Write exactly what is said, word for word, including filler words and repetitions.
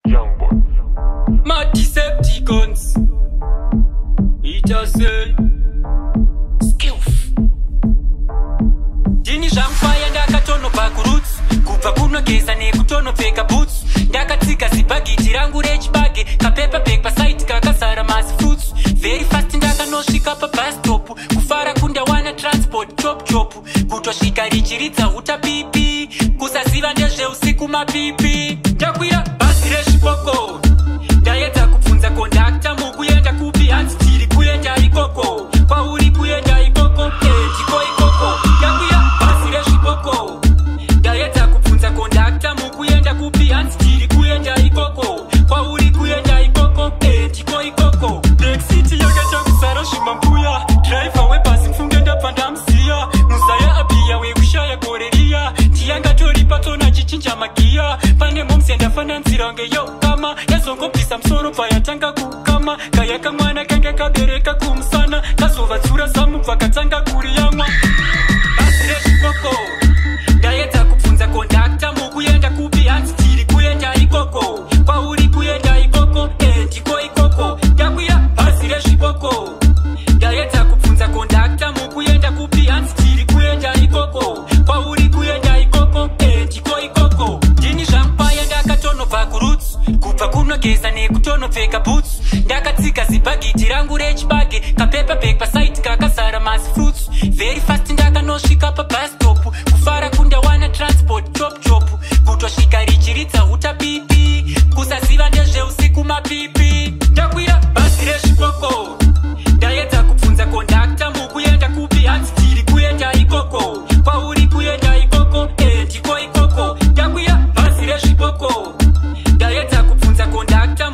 YoungBwoy. My Decepticons. We just say Skillful. Dini zvampaya ndakatonopa kuroots. Kubva kunogeza nekutonopfeka boots. Ndakatsika zibhagiti rangu rechibage. Kapepa bag pasite kakazara mass fruits. Very fast ndakanosvika pabus stop. Kufara kundawana transport chop chop. Kutosvika richiridza huta pipi. Kusaziva ndezveusiku mapipi. Ndakwira bhazi reZvipoko. Ndaedza kubvunza kondakta mukuenda kupi. Hanzi tiri kuenda ikoko. Kwauri kuenda ikoko. Eh, ndiko ikoko. Ndakwira bhazi reZvipoko. Ndaedza kubvunza kondakta mukuenda kupi. Hanzi tiri kuenda ikoko. Kwauri kuenda ikoko. Eh, ndiko ikoko. Black City yakaita kuzara zvimambuya. Driver webhasi mfunge ndabva ndamuziya. Muzaya abiya wekushaya goreria. Ndiyanga tori patona chichinja magiya. Pane momsi yandafananzira ngeyo kama. Yazongobvisa musoro bva yatanga kukama. Kaya kamwana kange kabereka kumusana. Kazovatsura samubva katanga kuriyamwa. Bhazi reZvipoko. Ndaedza kubvunza kondakta mukuenda kupi. Hanzi tiri kuenda ikoko. Kwauri kuenda ikoko. Eh, ndiko ikoko. Ndakwira bhazi reZvipoko. Ndaedza kubvunza kondakta mukuenda kupi. Hanzi tiri kuenda ikoko. Kwauri kuenda ikoko. Eh, ndiko ikoko. Ndini zvampaya ndakatonobva kuroots. Kubva kunogeza nekutonopfeka boots. Ndakatsika zibhagiti rangu rechibage. Kapepa bag pasite kakazara mass fruits. Very fast ndakanosvika pabus stop. Kufara kundawana transport chop chop. Kutosvika richiridza huta pipi. Kusaziva ndezveusiku mapipi. Ndakwira bhazi reZvipoko. Ndaedza kubvunza kondakta mukuenda kupi. Hanzi tiri kuenda ikoko. Kwauri kuenda ikoko. Eh, ndiko ikoko. Ndakwira bhazi reZvipoko. Ndaedza kubvunza kondakta